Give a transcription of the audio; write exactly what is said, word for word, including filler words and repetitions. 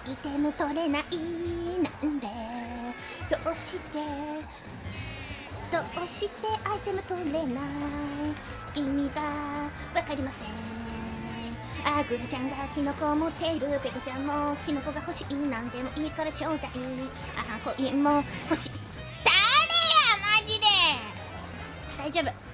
イテム取れないなんでどうしてどうしてアイテム取れない意味がわかりません。あグラちゃんがキノコを持っている、ペコちゃんもキノコが欲しい、なんでもいいからちょうだい。あコインも欲しい。誰やマジで。大丈夫。